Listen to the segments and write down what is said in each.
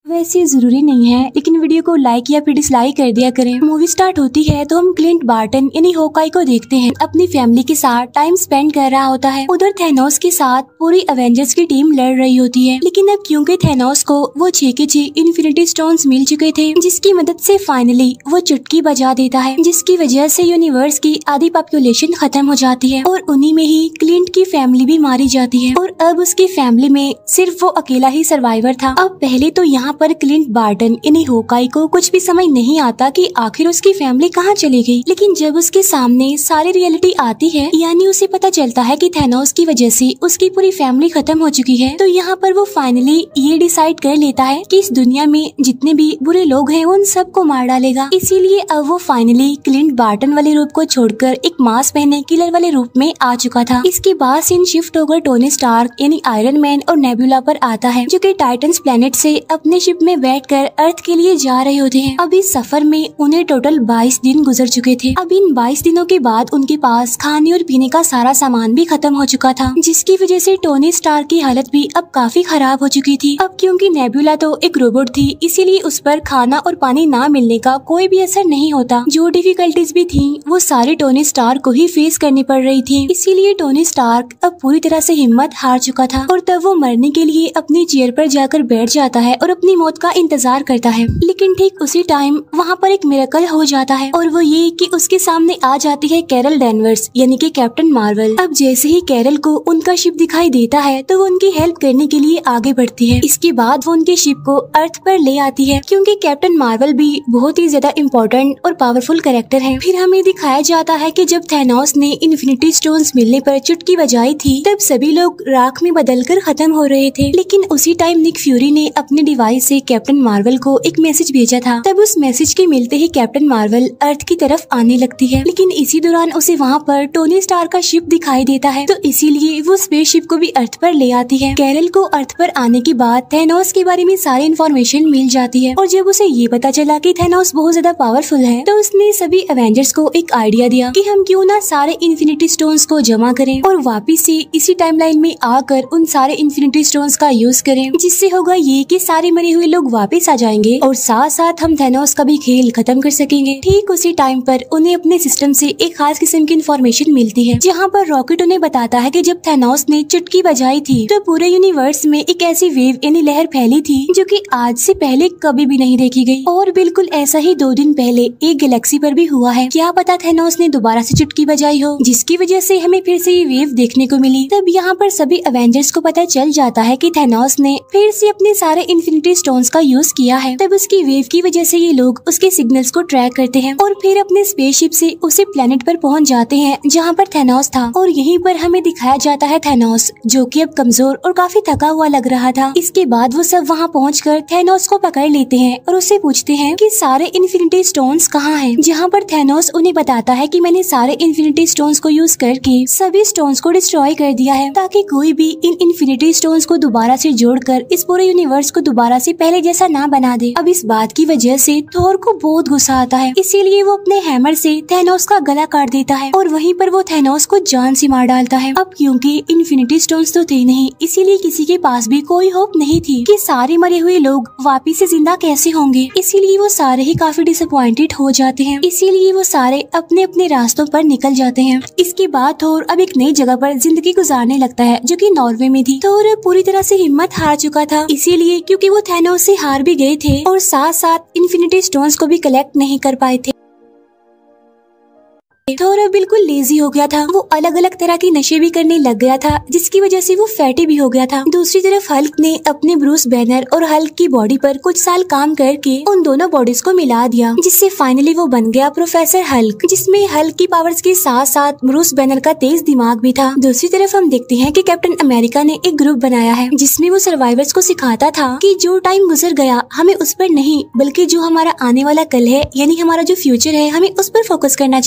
वैसे जरूरी नहीं है, लेकिन वीडियो को लाइक या फिर डिसलाइक कर दिया करें। मूवी स्टार्ट होती है तो हम क्लिंट बार्टन यानी होकाई को देखते हैं अपनी फैमिली के साथ टाइम स्पेंड कर रहा होता है। उधर थैनोस के साथ पूरी एवेंजर्स की टीम लड़ रही होती है, लेकिन अब क्योंकि थैनोस को वो 6 के 6 इन्फिनिटी स्टोन्स मिल चुके थे, जिसकी मदद से फाइनली वो चुटकी बजा देता है, जिसकी वजह से यूनिवर्स की आधी पॉपुलेशन खत्म हो जाती है और उन्हीं में ही क्लिंट की फैमिली भी मारी जाती है और अब उसकी फैमिली में सिर्फ वो अकेला ही सर्वाइवर था। अब पहले तो यहाँ पर क्लिंट बार्टन यानी होकाई को कुछ भी समझ नहीं आता कि आखिर उसकी फैमिली कहाँ चली गई, लेकिन जब उसके सामने सारी रियलिटी आती है, यानी उसे पता चलता है कि थैनोस की वजह से उसकी पूरी फैमिली खत्म हो चुकी है, तो यहाँ पर वो फाइनली ये डिसाइड कर लेता है कि इस दुनिया में जितने भी बुरे लोग हैं उन सबको मार डालेगा। इसीलिए अब वो फाइनली क्लिंट बार्टन वाले रूप को छोड़कर एक मास्क पहने किलर वाले रूप में आ चुका था। इसके बाद सीन शिफ्ट होकर टोनी स्टार्क यानी आयरन मैन और नेबुला पर आता है, जो कि टाइटन्स प्लेनेट से अपने शिप में बैठकर अर्थ के लिए जा रहे होते हैं। अब इस सफर में उन्हें टोटल 22 दिन गुजर चुके थे। अब इन 22 दिनों के बाद उनके पास खाने और पीने का सारा सामान भी खत्म हो चुका था, जिसकी वजह से टोनी स्टार्क की हालत भी अब काफी खराब हो चुकी थी। अब क्योंकि नेबुला तो एक रोबोट थी, इसीलिए उस पर खाना और पानी ना मिलने का कोई भी असर नहीं होता। जो डिफिकल्टीज भी थी वो सारी टोनी स्टार्क को ही फेस करनी पड़ रही थी। इसीलिए टोनी स्टार्क अब पूरी तरह से हिम्मत हार चुका था और तब वो मरने के लिए अपनी चेयर पर जाकर बैठ जाता है और अपनी मौत का इंतजार करता है। लेकिन ठीक उसी टाइम वहाँ पर एक मिरेकल हो जाता है, और वो ये कि उसके सामने आ जाती है कैरल डैनवर्स यानी कि कैप्टन मार्वल। अब जैसे ही कैरल को उनका शिप दिखाई देता है तो वो उनकी हेल्प करने के लिए आगे बढ़ती है। इसके बाद वो उनके शिप को अर्थ पर ले आती है, क्योंकि कैप्टन मार्वल भी बहुत ही ज्यादा इम्पोर्टेंट और पावरफुल कैरेक्टर है। फिर हमें दिखाया जाता है कि जब थैनोस ने इन्फिनिटी स्टोन्स मिलने पर चुटकी बजाई थी, तब सभी लोग राख में बदलकर खत्म हो रहे थे। लेकिन उसी टाइम निक फ्यूरी ने अपने डिवाइस से कैप्टन मार्वल को एक मैसेज भेजा था। तब उस मैसेज के मिलते ही कैप्टन मार्वल अर्थ की तरफ आने लगती है, लेकिन इसी दौरान उसे वहाँ पर टोनी स्टार का शिप दिखाई देता है, तो इसीलिए वो स्पेस शिप को भी अर्थ पर ले आती है। कैरल को अर्थ पर आने के बाद थैनोस के बारे में सारी इन्फॉर्मेशन मिल जाती है, और जब उसे ये पता चला कि थैनोस बहुत ज्यादा पावरफुल है, तो उसने सभी एवेंजर्स को एक आइडिया दिया कि हम क्यों ना सारे इन्फिनिटी स्टोन्स को जमा करें और वापिस से इसी टाइमलाइन में आकर उन सारे इन्फिनिटी स्टोन्स का यूज करें, जिससे होगा ये कि सारे मरे हुए लोग वापस आ जाएंगे और साथ साथ हम थैनोस का भी खेल खत्म कर सकेंगे। ठीक उसी टाइम पर उन्हें अपने सिस्टम से एक खास किस्म की इन्फॉर्मेशन मिलती है, जहाँ पर रॉकेट उन्हें बताता है कि जब थैनोस ने चुटकी बजाई थी तो पूरे यूनिवर्स में एक ऐसी वेव यानी लहर फैली थी जो कि आज से पहले कभी भी नहीं देखी गई, और बिल्कुल ऐसा ही 2 दिन पहले एक गैलेक्सी पर भी हुआ है। क्या पता थैनोस ने दोबारा से चुटकी बजाई हो, जिसकी वजह से हमें फिर से ये वेव देखने को मिली। तब यहाँ पर सभी एवेंजर्स को पता चल जाता है कि थैनोस ने फिर से अपने सारे इन्फिनिटी स्टोन्स का यूज किया है। तब उसकी वेव की वजह से ये लोग उसके सिग्नल्स को ट्रैक करते हैं और फिर अपने स्पेसशिप से उसी प्लेनेट पर पहुंच जाते हैं जहां पर थैनोस था, और यहीं पर हमें दिखाया जाता है थैनोस जो कि अब कमजोर और काफी थका हुआ लग रहा था। इसके बाद वो सब वहां पहुंचकर थैनोस को पकड़ लेते हैं और उससे पूछते हैं कि सारे इन्फिनिटी स्टोन्स कहाँ हैं, जहां पर थैनोस उन्हें बताता है कि मैंने सारे इन्फिनिटी स्टोन्स को यूज करके सभी स्टोन्स को डिस्ट्रॉय कर दिया है, ताकि कोई भी इन इन्फिनिटी स्टोन्स को दोबारा से जोड़कर इस पूरे यूनिवर्स को दोबारा से पहले जैसा ना बना दे। अब इस बात की वजह से थोर को बहुत गुस्सा आता है, इसीलिए वो अपने हैमर से थैनोस का गला काट देता है और वहीं पर वो थैनोस को जान से मार डालता है। अब क्योंकि इन्फिनिटी स्टोन्स तो थे नहीं, इसीलिए किसी के पास भी कोई होप नहीं थी कि सारे मरे हुए लोग वापिस से जिंदा कैसे होंगे। इसीलिए वो सारे ही काफी डिसअपॉइंटेड हो जाते हैं, इसीलिए वो सारे अपने अपने रास्तों पर निकल जाते हैं। इसके बाद थोर अब एक नई जगह पर जिंदगी गुजारने लगता है, जो कि नॉर्वे में थी। थोर पूरी तरह से हिम्मत हार चुका था, इसीलिए क्योंकि वो थैनोस से हार भी गए थे और साथ साथ इन्फिनिटी स्टोन्स को भी कलेक्ट नहीं कर पाए थे। थोर बिल्कुल लेजी हो गया था, वो अलग अलग तरह के नशे भी करने लग गया था, जिसकी वजह से वो फैटी भी हो गया था। दूसरी तरफ हल्क ने अपने ब्रूस बैनर और हल्क की बॉडी पर कुछ साल काम करके उन दोनों बॉडीज को मिला दिया, जिससे फाइनली वो बन गया प्रोफेसर हल्क, जिसमें हल्क की पावर्स के साथ साथ ब्रूस बैनर का तेज दिमाग भी था। दूसरी तरफ हम देखते हैं कि कैप्टन अमेरिका ने एक ग्रुप बनाया है, जिसमें वो सर्वाइवर्स को सिखाता था कि जो टाइम गुजर गया हमें उस पर नहीं, बल्कि जो हमारा आने वाला कल है यानी हमारा जो फ्यूचर है हमें उस पर फोकस करना चाहिए।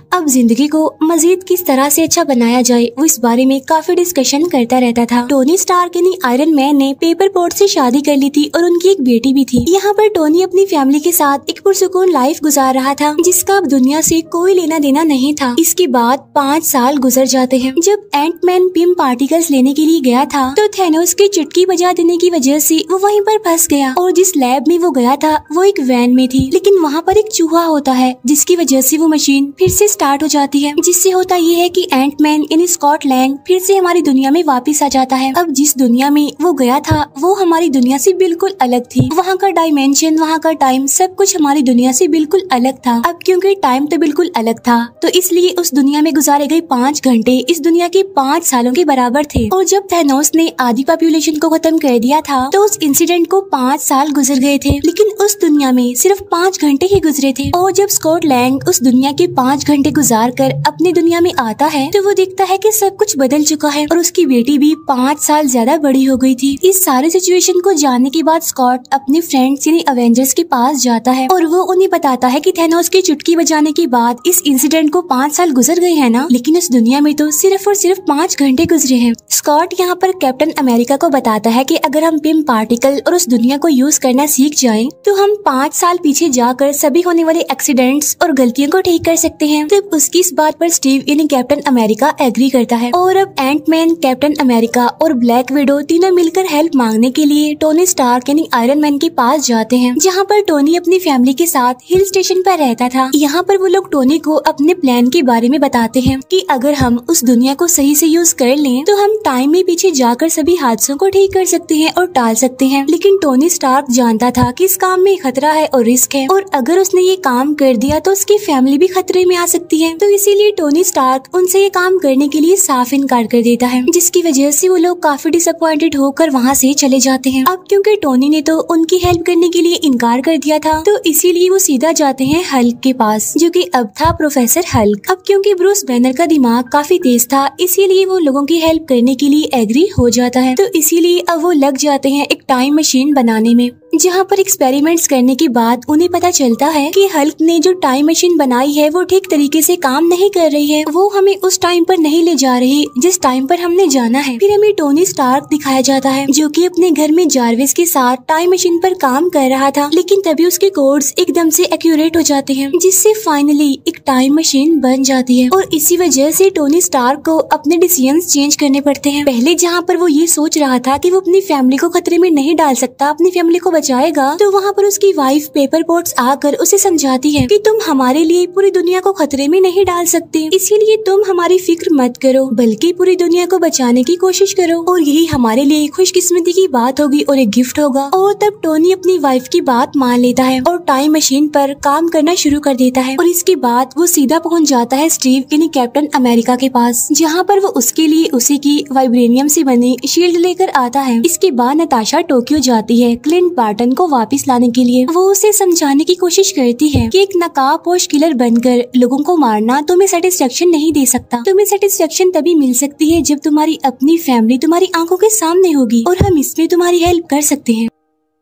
अब जिंदगी को मजीद किस तरह से अच्छा बनाया जाए वो इस बारे में काफी डिस्कशन करता रहता था। टोनी स्टार्क यानी आयरन मैन ने पेपर पोट से शादी कर ली थी और उनकी एक बेटी भी थी। यहाँ पर टोनी अपनी फैमिली के साथ एक पुरसुकून लाइफ गुजार रहा था जिसका अब दुनिया से कोई लेना देना नहीं था। इसके बाद 5 साल गुजर जाते हैं। जब एंट मैन पिम पार्टिकल्स लेने के लिए गया था तो थैनोस की चुटकी बजा देने की वजह से वो वहीं पर फंस गया और जिस लैब में वो गया था वो एक वैन में थी, लेकिन वहाँ पर एक चूहा होता है जिसकी वजह से वो मशीन फिर से स्टार्ट हो जाती है। जिससे होता ये है कि एंट मैन यानी स्कॉट लैंग फिर से हमारी दुनिया में वापस आ जाता है। अब जिस दुनिया में वो गया था वो हमारी दुनिया से बिल्कुल अलग थी। वहाँ का डायमेंशन, वहाँ का टाइम, सब कुछ हमारी दुनिया से बिल्कुल अलग था। अब क्योंकि टाइम तो बिल्कुल अलग था तो इसलिए उस दुनिया में गुजारे गए 5 घंटे इस दुनिया के 5 सालों के बराबर थे। और जब थैनोस ने आधी पॉपुलेशन को खत्म कर दिया था तो उस इंसिडेंट को 5 साल गुजर गए थे, लेकिन उस दुनिया में सिर्फ 5 घंटे ही गुजरे थे। और जब स्कॉट लैंग उस दुनिया के 5 घंटे गुजार कर अपनी दुनिया में आता है तो वो देखता है कि सब कुछ बदल चुका है और उसकी बेटी भी 5 साल ज्यादा बड़ी हो गई थी। इस सारे सिचुएशन को जानने के बाद स्कॉट अपने फ्रेंड्स यानी अवेंजर्स के पास जाता है और वो उन्हें बताता है कि थैनोस की चुटकी बजाने के बाद इस इंसिडेंट को 5 साल गुजर गए हैं ना, लेकिन उस दुनिया में तो सिर्फ और सिर्फ 5 घंटे गुजरे हैं। स्कॉट यहाँ पर कैप्टन अमेरिका को बताता है कि अगर हम पिम पार्टिकल और उस दुनिया को यूज करना सीख जाएं, तो हम 5 साल पीछे जाकर सभी होने वाले एक्सीडेंट्स और गलतियों को ठीक कर सकते हैं। तब उसकी इस बात पर स्टीव यानी कैप्टन अमेरिका एग्री करता है और अब एंट मैन, कैप्टन अमेरिका और ब्लैक विडो तीनों मिलकर हेल्प मांगने के लिए टोनी स्टार्क यानी आयरन मैन के पास जाते हैं, जहाँ पर टोनी अपनी फैमिली के साथ हिल स्टेशन पर रहता था। यहाँ पर वो लोग टोनी को अपने प्लान के बारे में बताते हैं कि अगर हम उस दुनिया को सही से यूज कर लें तो हम टाइम में पीछे जाकर सभी हादसों को ठीक कर सकते हैं और टाल सकते हैं। लेकिन टोनी स्टार्क जानता था कि इस काम में खतरा है और रिस्क है और अगर उसने ये काम कर दिया तो उसकी फैमिली भी खतरे में आ सकती है। तो इसीलिए टोनी स्टार्क उनसे ये काम करने के लिए साफ इनकार कर देता है, जिसकी वजह से वो लोग काफी डिसअपॉइंटेड होकर वहाँ से चले जाते हैं। अब क्योंकि टोनी ने तो उनकी हेल्प करने के लिए इनकार कर दिया था तो इसीलिए वो सीधा जाते हैं हल्क के पास, जो कि अब था प्रोफेसर हल्क। अब क्योंकि ब्रूस बैनर का दिमाग काफी तेज था इसीलिए वो लोगों की हेल्प करने के लिए एग्री हो जाता है। तो इसीलिए अब वो लग जाते हैं एक टाइम मशीन बनाने में, जहाँ पर एक्सपेरिमेंट्स करने के बाद उन्हें पता चलता है कि हल्क ने जो टाइम मशीन बनाई है वो ठीक तरीके से काम नहीं कर रही है। वो हमें उस टाइम पर नहीं ले जा रही जिस टाइम पर हमने जाना है। फिर हमें टोनी स्टार्क दिखाया जाता है जो कि अपने घर में जारविस के साथ टाइम मशीन पर काम कर रहा था, लेकिन तभी उसके कोड्स एकदम से एक्यूरेट हो जाते हैं जिससे फाइनली एक टाइम मशीन बन जाती है। और इसी वजह से टोनी स्टार्क को अपने डिसीजंस चेंज करने पड़ते हैं। पहले जहाँ पर वो ये सोच रहा था कि वो अपनी फैमिली को खतरे में नहीं डाल सकता, अपनी फैमिली को बचाएगा, तो वहाँ पर उसकी वाइफ पेपर पोट्स आकर उसे समझाती है कि तुम हमारे लिए पूरी दुनिया को खतरे में नहीं डाल सकते, इसीलिए तुम हमारी फिक्र मत करो बल्कि पूरी दुनिया को बचाने की कोशिश करो और यही हमारे लिए खुशकिस्मती की बात होगी और एक गिफ्ट होगा। और तब टोनी अपनी वाइफ की बात मान लेता है और टाइम मशीन पर काम करना शुरू कर देता है। और इसके बाद वो सीधा पहुँच जाता है स्टीव यानी कैप्टन अमेरिका के पास, जहाँ पर वो उसके लिए उसी की वाइब्रेनियम से बनी शील्ड लेकर आता है। इसके बाद नताशा टोक्यो जाती है क्लिंट बार्टन को वापस लाने के लिए। वो उसे समझाने की कोशिश करती है कि एक नकाबपोश किलर बनकर लोगों को मारना तुम्हें सेटिस्फेक्शन नहीं दे सकता। तुम्हें सेटिस्फेक्शन तभी मिल सकती है जब तुम्हारी अपनी फैमिली तुम्हारी आंखों के सामने होगी और हम इसमें तुम्हारी हेल्प कर सकते हैं।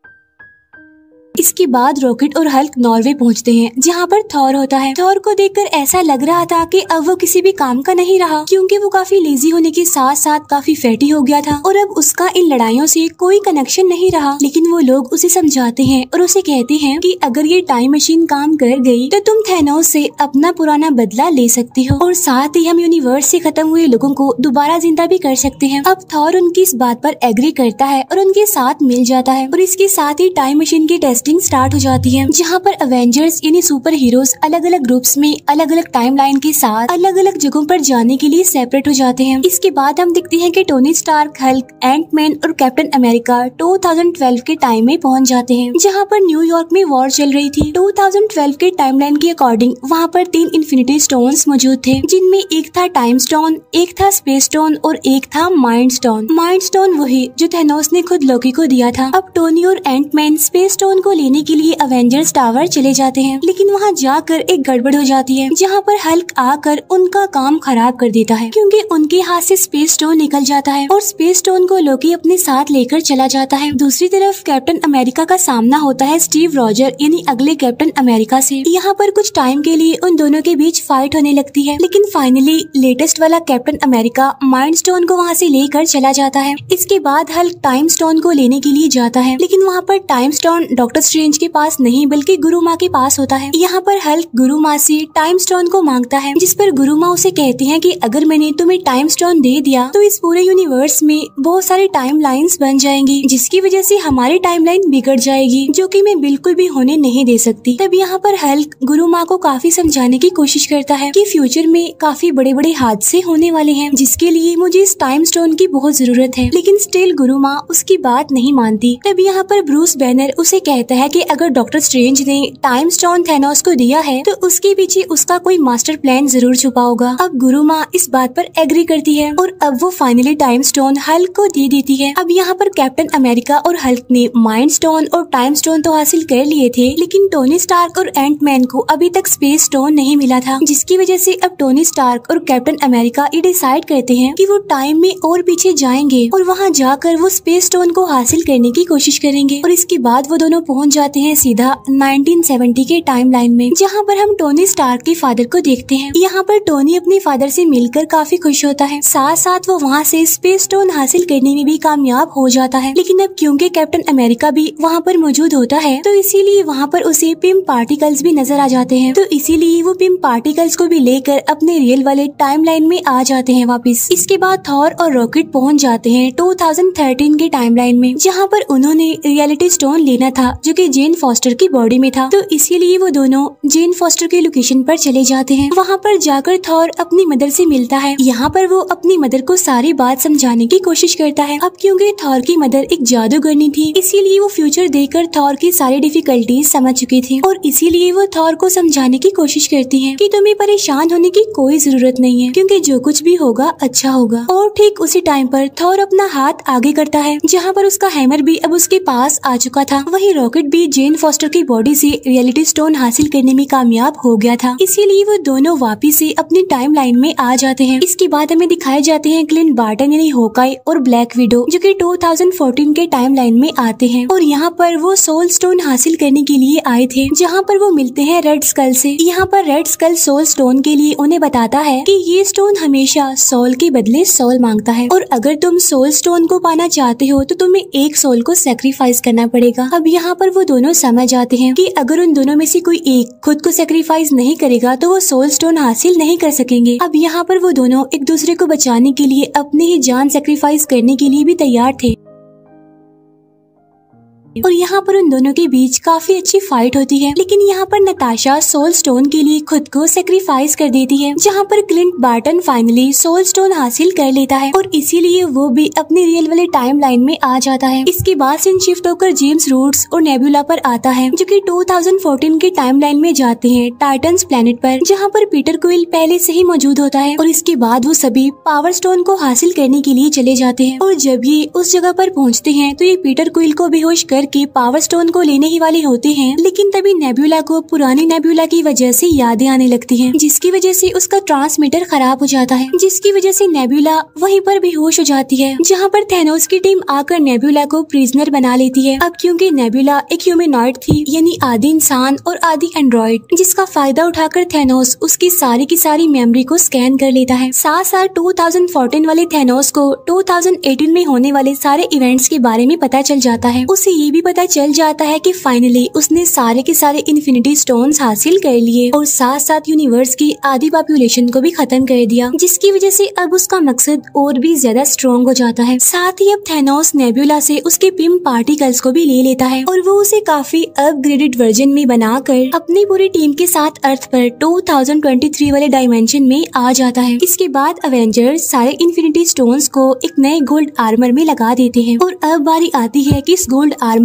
इसके बाद रॉकेट और हल्क नॉर्वे पहुंचते हैं, जहां पर थॉर होता है। थॉर को देखकर ऐसा लग रहा था कि अब वो किसी भी काम का नहीं रहा, क्योंकि वो काफी लेजी होने के साथ साथ काफी फैटी हो गया था और अब उसका इन लड़ाइयों से कोई कनेक्शन नहीं रहा। लेकिन वो लोग उसे समझाते हैं और उसे कहते हैं कि अगर ये टाइम मशीन काम कर गई तो तुम थैनोस से अपना पुराना बदला ले सकती हो और साथ ही हम यूनिवर्स से खत्म हुए लोगों को दोबारा जिंदा भी कर सकते हैं। अब थॉर उनकी इस बात पर एग्री करता है और उनके साथ मिल जाता है और इसके साथ ही टाइम मशीन की टेस्टिंग स्टार्ट हो जाती है, जहाँ पर अवेंजर्स यानी सुपर हीरोज अलग अलग ग्रुप्स में अलग अलग टाइमलाइन के साथ अलग अलग जगहों पर जाने के लिए सेपरेट हो जाते हैं। इसके बाद हम देखते हैं कि Tony Stark, Hulk, Ant Man और कैप्टन अमेरिका 2012 के टाइम में पहुंच जाते हैं, जहाँ पर न्यूयॉर्क में वॉर चल रही थी। 2012 के टाइमलाइन के अकॉर्डिंग वहाँ पर 3 इन्फिनिटी स्टोन्स मौजूद थे, जिनमें एक था टाइम स्टोन, एक था स्पेस स्टोन और एक था माइंड स्टोन। माइंड स्टोन वही जो थैनोस ने खुद लोकी को दिया था। अब टोनी और एंट मैन स्पेस स्टोन को लेने के लिए अवेंजर्स टावर चले जाते हैं, लेकिन वहाँ जाकर एक गड़बड़ हो जाती है, जहाँ पर हल्क आकर उनका काम खराब कर देता है, क्योंकि उनके हाथ से स्पेस स्टोन निकल जाता है और स्पेस स्टोन को लोकी अपने साथ लेकर चला जाता है। दूसरी तरफ कैप्टन अमेरिका का सामना होता है स्टीव रॉजर यानी अगले कैप्टन अमेरिका से। यहाँ पर कुछ टाइम के लिए उन दोनों के बीच फाइट होने लगती है, लेकिन फाइनली लेटेस्ट वाला कैप्टन अमेरिका माइंड स्टोन को वहाँ से लेकर चला जाता है। इसके बाद हल्क टाइम स्टोन को लेने के लिए जाता है, लेकिन वहाँ पर टाइम स्टोन डॉक्टर स्ट्रेंज के पास नहीं बल्कि गुरु माँ के पास होता है। यहाँ पर हल्क गुरु माँ से टाइम स्टोन को मांगता है, जिस पर गुरु माँ उसे कहती है कि अगर मैंने तुम्हें टाइम स्टोन दे दिया तो इस पूरे यूनिवर्स में बहुत सारी टाइम लाइन्स बन जाएंगी, जिसकी वजह से हमारी टाइमलाइन बिगड़ जाएगी, जो कि मैं बिल्कुल भी होने नहीं दे सकती। तब यहाँ पर हल्क गुरु माँ को काफी समझाने की कोशिश करता है कि फ्यूचर में काफी बड़े बड़े हादसे होने वाले हैं, जिसके लिए मुझे इस टाइम स्टोन की बहुत जरूरत है, लेकिन स्टिल गुरु माँ उसकी बात नहीं मानती। तब यहाँ पर ब्रूस बैनर उसे कहता है कि अगर डॉक्टर स्ट्रेंज ने टाइम स्टोन थैनोस को दिया है तो उसके पीछे उसका कोई मास्टर प्लान जरूर छुपा होगा। अब गुरु माँ इस बात पर एग्री करती है और अब वो फाइनली टाइम स्टोन हल्क को दे देती है। अब यहाँ पर कैप्टन अमेरिका और हल्क ने माइंड स्टोन और टाइम स्टोन तो हासिल कर लिए थे, लेकिन टोनी स्टार्क और एंट मैन को अभी तक स्पेस स्टोन नहीं मिला था, जिसकी वजह से अब टोनी स्टार्क और कैप्टन अमेरिका ये डिसाइड करते हैं कि वो टाइम में और पीछे जाएंगे और वहाँ जाकर वो स्पेस स्टोन को हासिल करने की कोशिश करेंगे। और इसके बाद वो दोनों पहुँच जाते हैं सीधा 1970 के टाइम लाइन में, जहाँ पर हम टोनी स्टार्क के फादर को देखते हैं। यहाँ पर टोनी अपने फादर से मिलकर काफी खुश होता है, साथ साथ वो वहाँ से स्पेस स्टोन हासिल करने में भी कामयाब हो जाता है। लेकिन अब क्योंकि कैप्टन अमेरिका भी वहाँ पर मौजूद होता है तो इसीलिए वहाँ पर उसे पिम पार्टिकल्स भी नजर आ जाते हैं, तो इसीलिए वो पिम पार्टिकल्स को भी लेकर अपने रियल वाले टाइम लाइन में आ जाते हैं वापस। इसके बाद थॉर और रॉकेट पहुँच जाते हैं 2013 के टाइम लाइन में, जहाँ पर उन्होंने रियलिटी स्टोन लेना था जो कि जेन फॉस्टर की बॉडी में था, तो इसीलिए वो दोनों जेन फॉस्टर के लोकेशन पर चले जाते हैं। वहाँ पर जाकर थॉर अपनी मदर से मिलता है। यहाँ पर वो अपनी मदर को सारी बात समझाने की कोशिश करता है। अब क्योंकि थॉर की मदर एक जादूगरनी थी, इसीलिए वो फ्यूचर देखकर थॉर की सारी डिफिकल्टीज समझ चुकी थी और इसीलिए वो थॉर को समझाने की कोशिश करती है कि तुम्हें परेशान होने की कोई जरूरत नहीं है, क्योंकि जो कुछ भी होगा अच्छा होगा। और ठीक उसी टाइम पर थॉर अपना हाथ आगे करता है, जहाँ पर उसका हैमर भी अब उसके पास आ चुका था। वही रॉकेट भी जेन फॉस्टर की बॉडी से रियलिटी स्टोन हासिल करने में कामयाब हो गया था, इसीलिए वो दोनों वापिस से अपनी टाइम लाइन में आ जाते हैं। इसके बाद हमें दिखाए जाते हैं क्लिंट बार्टन यानी हॉकाई और ब्लैक विडो, जो कि 2014 के टाइम लाइन में आते हैं और यहाँ पर वो सोल स्टोन हासिल करने के लिए आए थे, जहाँ पर वो मिलते हैं रेड स्कल से। यहाँ पर रेड स्कल सोल स्टोन के लिए उन्हें बताता है कि ये स्टोन हमेशा सोल के बदले सोल मांगता है और अगर तुम सोल स्टोन को पाना चाहते हो तो तुम्हें एक सोल को सेक्रीफाइस करना पड़ेगा। अब यहाँ पर वो दोनों समझ जाते हैं कि अगर उन दोनों में से कोई एक खुद को सेक्रीफाइस नहीं करेगा तो वो सोल स्टोन हासिल नहीं कर सकेंगे। अब यहाँ पर वो दोनों एक दूसरे को बचाने के लिए अपनी ही जान सेक्रीफाइस करने के लिए भी तैयार थे और यहाँ पर उन दोनों के बीच काफी अच्छी फाइट होती है। लेकिन यहाँ पर नताशा सोल स्टोन के लिए खुद को सेक्रीफाइस कर देती है, जहाँ पर Clint Barton finally soul stone हासिल कर लेता है और इसीलिए वो भी अपनी रियल वाले टाइम लाइन में आ जाता है। इसके बाद सीन शिफ्ट होकर जेम्स रूट्स और नेबुला पर आता है, जो कि 2014 के टाइम लाइन में जाते हैं टाइटन्स प्लेनेट पर, जहाँ पर पीटर क्विल पहले से ही मौजूद होता है और इसके बाद वो सभी पावर स्टोन को हासिल करने के लिए चले जाते हैं। और जब ये उस जगह पर पहुँचते हैं तो ये पीटर क्विल को बेहोश करके पावर स्टोन को लेने ही वाले होते हैं, लेकिन तभी नेबुला को पुरानी नेबुला की वजह से यादें आने लगती हैं, जिसकी वजह से उसका ट्रांसमीटर खराब हो जाता है, जिसकी वजह से नेबुला वहीं पर बेहोश हो जाती है, जहां पर थैनोस की टीम आकर नेबुला को प्रिजनर बना लेती है। अब क्योंकि नेबुला एक ह्यूमनॉइड थी यानी आधी इंसान और आधी एंड्रॉइड, जिसका फायदा उठाकर थैनोस उसकी सारी की सारी मेमोरी को स्कैन कर लेता है। साथ साथ 2014 वाले थैनोस को 2018 में होने वाले सारे इवेंट्स के बारे में पता चल जाता है। उसे ये भी पता चल जाता है कि फाइनली उसने सारे के सारे इन्फिनिटी स्टोन्स हासिल कर लिए और साथ साथ यूनिवर्स की आधी पॉपुलेशन को भी खत्म कर दिया, जिसकी वजह से अब उसका मकसद और भी ज्यादा स्ट्रॉन्ग हो जाता है। साथ ही अब थैनोस नेबुला से उसके पिम पार्टिकल्स को भी ले लेता है और वो उसे काफी अपग्रेडेड वर्जन में बनाकर अपनी पूरी टीम के साथ अर्थ पर 2023 वाले डायमेंशन में आ जाता है। इसके बाद अवेंजर्स सारे इन्फिनिटी स्टोन्स को एक नए गोल्ड आर्मर में लगा देते हैं और अब बारी आती है कि इस गोल्ड आर्मर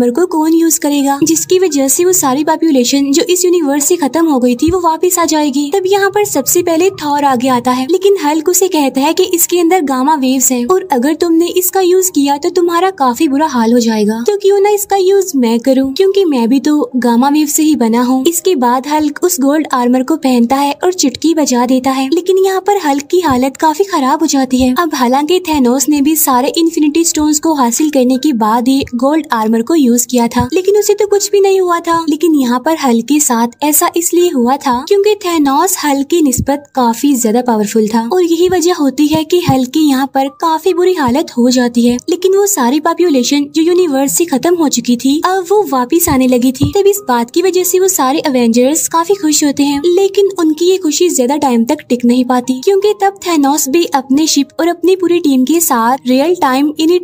आर्मर को कौन यूज करेगा, जिसकी वजह से वो सारी पॉपुलेशन जो इस यूनिवर्स से खत्म हो गई थी वो वापस आ जाएगी। तब यहाँ पर सबसे पहले थॉर आगे आता है, लेकिन हल्क उसे कहता है कि इसके अंदर गामा वेव्स हैं और अगर तुमने इसका यूज किया तो तुम्हारा काफी बुरा हाल हो जाएगा, तो क्यों ना इसका यूज मैं करूँ, क्योंकि मैं भी तो गामा वेव से ही बना हूँ। इसके बाद हल्क उस गोल्ड आर्मर को पहनता है और चुटकी बजा देता है, लेकिन यहाँ पर हल्क की हालत काफी खराब हो जाती है। अब हालांकि थैनोस ने भी सारे इन्फिनिटी स्टोन्स को हासिल करने के बाद ही गोल्ड आर्मर को यूज किया था, लेकिन उसे तो कुछ भी नहीं हुआ था। लेकिन यहाँ पर हल्क के साथ ऐसा इसलिए हुआ था क्योंकि थैनोस हल्क की निस्बत काफी ज्यादा पावरफुल था और यही वजह होती है कि हल्क की यहाँ पर काफी बुरी हालत हो जाती है। लेकिन वो सारी पॉपुलेशन जो यूनिवर्स से खत्म हो चुकी थी अब वो वापिस आने लगी थी। तब इस बात की वजह से वो सारे अवेंजर्स काफी खुश होते हैं, लेकिन उनकी ये खुशी ज्यादा टाइम तक टिक नहीं पाती, क्योंकि तब थैनोस भी अपने शिप और अपनी पूरी टीम के साथ रियल टाइम यानी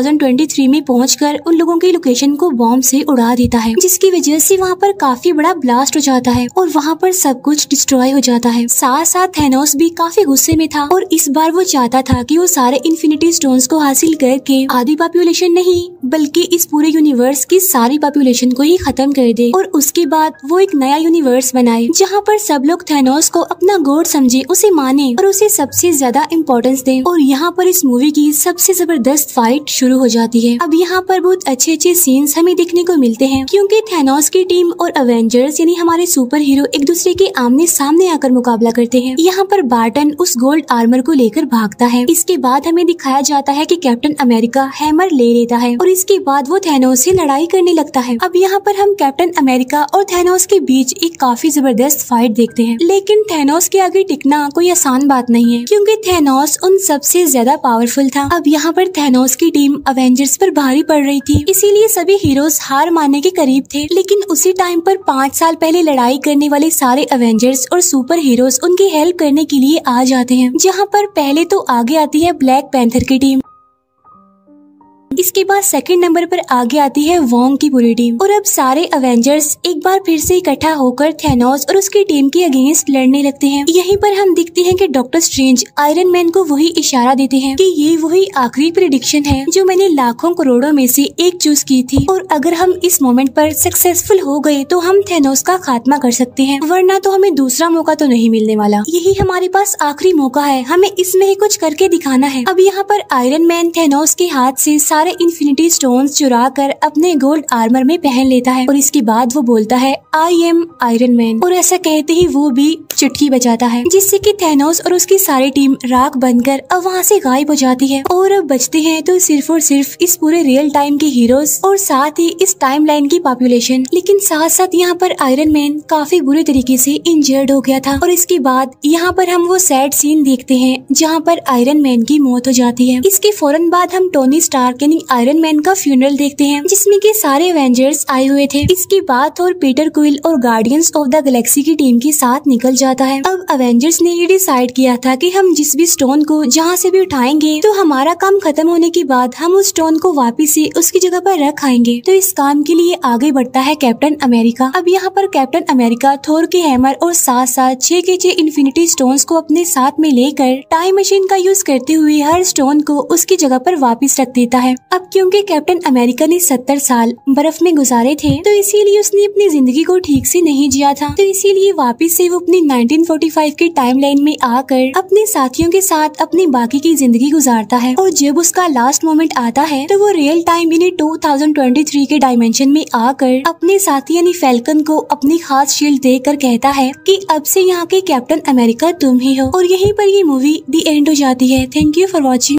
2023 में पहुंचकर उन लोगों की लोकेशन को बॉम्ब से उड़ा देता है, जिसकी वजह से वहाँ पर काफी बड़ा ब्लास्ट हो जाता है और वहाँ पर सब कुछ डिस्ट्रॉय हो जाता है। साथ साथ थैनोस भी काफी गुस्से में था और इस बार वो चाहता था कि वो सारे इन्फिनिटी स्टोन्स को हासिल करके आधी पॉपुलेशन नहीं बल्कि इस पूरे यूनिवर्स की सारी पॉपुलेशन को ही खत्म कर दे और उसके बाद वो एक नया यूनिवर्स बनाए जहाँ पर सब लोग थैनोस को अपना गॉड समझे, उसे माने और उसे सबसे ज्यादा इम्पोर्टेंस दे। और यहाँ पर इस मूवी की सबसे जबरदस्त फाइट शुरू हो जाती है। अब यहाँ पर बहुत अच्छे अच्छे सीन्स हमें देखने को मिलते हैं, क्योंकि थैनोस की टीम और अवेंजर्स यानी हमारे सुपर हीरो एक दूसरे के आमने सामने आकर मुकाबला करते हैं। यहाँ पर बार्टन उस गोल्ड आर्मर को लेकर भागता है। इसके बाद हमें दिखाया जाता है कि कैप्टन अमेरिका हैमर ले लेता है और इसके बाद वो थैनोस से लड़ाई करने लगता है। अब यहाँ पर हम कैप्टन अमेरिका और थैनोस के बीच एक काफी जबरदस्त फाइट देखते हैं, लेकिन थैनोस के आगे टिकना कोई आसान बात नहीं है, क्योंकि थैनोस उन सबसे ज्यादा पावरफुल था। अब यहाँ पर थैनोस की टीम अवेंजर्स पर भारी पड़ रही थी, इसीलिए सभी हीरोज हार मानने के करीब थे। लेकिन उसी टाइम पर 5 साल पहले लड़ाई करने वाले सारे अवेंजर्स और सुपर हीरोज उनकी हेल्प करने के लिए आ जाते हैं, जहाँ पर पहले तो आगे आती है ब्लैक पैंथर की टीम। इसके बाद सेकंड नंबर पर आगे आती है वोंग की पूरी टीम और अब सारे अवेंजर्स एक बार फिर से इकट्ठा होकर थैनोस और उसकी टीम के अगेंस्ट लड़ने लगते हैं। यहीं पर हम देखते हैं कि डॉक्टर स्ट्रेंज आयरन मैन को वही इशारा देते हैं कि ये वही आखिरी प्रेडिक्शन है जो मैंने लाखों करोड़ों में से एक चूज की थी और अगर हम इस मोमेंट पर सक्सेसफुल हो गए तो हम थैनोस का खात्मा कर सकते हैं, वरना तो हमें दूसरा मौका तो नहीं मिलने वाला। यही हमारे पास आखिरी मौका है, हमें इसमें ही कुछ करके दिखाना है। अब यहाँ पर आयरन मैन थैनोस के हाथ से सारे इन्फिनिटी स्टोन्स चुरा कर अपने गोल्ड आर्मर में पहन लेता है और इसके बाद वो बोलता है आई एम आयरन मैन और ऐसा कहते ही वो भी चुटकी बजाता है, जिससे कि थैनोस और उसकी सारी टीम राख बनकर अब वहाँ से गायब हो जाती है और अब बचते हैं तो सिर्फ और सिर्फ इस पूरे रियल टाइम के हीरोज और साथ ही इस टाइमलाइन की पॉपुलेशन। लेकिन साथ साथ यहाँ पर आयरन मैन काफी बुरे तरीके से इंजर्ड हो गया था और इसके बाद यहाँ पर हम वो सैड सीन देखते हैं जहाँ पर आयरन मैन की मौत हो जाती है। इसके फौरन बाद हम टोनी स्टार्क यानी आयरन मैन का फ्यूनरल देखते हैं, जिसमें के सारे एवेंजर्स आए हुए थे। इसके बाद थोर पीटर क्विल और गार्डियंस ऑफ द गैलेक्सी की टीम के साथ निकल जाता है। अब एवेंजर्स ने ये डिसाइड किया था कि हम जिस भी स्टोन को जहाँ से भी उठाएंगे तो हमारा काम खत्म होने के बाद हम उस स्टोन को वापिस से उसकी जगह पर रख आएंगे। तो इस काम के लिए आगे बढ़ता है कैप्टन अमेरिका। अब यहाँ पर कैप्टन अमेरिका थोर के हैमर और साथ साथ 6 के 6 इन्फिनिटी स्टोन्स को अपने साथ में लेकर टाइम मशीन का यूज करते हुए हर स्टोन को उसकी जगह पर वापिस रख देता है। अब क्योंकि कैप्टन अमेरिका ने 70 साल बर्फ में गुजारे थे तो इसीलिए उसने अपनी जिंदगी को ठीक से नहीं जिया था, तो इसीलिए वापस से वो अपनी 1945 की टाइमलाइन में आकर अपने साथियों के साथ अपनी बाकी की जिंदगी गुजारता है। और जब उसका लास्ट मोमेंट आता है तो वो रियल टाइम यानी 2023 के डायमेंशन में आकर अपने साथी यानी फैल्कन को अपनी खास शील्ड देकर कहता है कि अब से यहाँ के कैप्टन अमेरिका तुम ही हो। और यहीं पर ये मूवी दी एंड हो जाती है। Thank you for watching.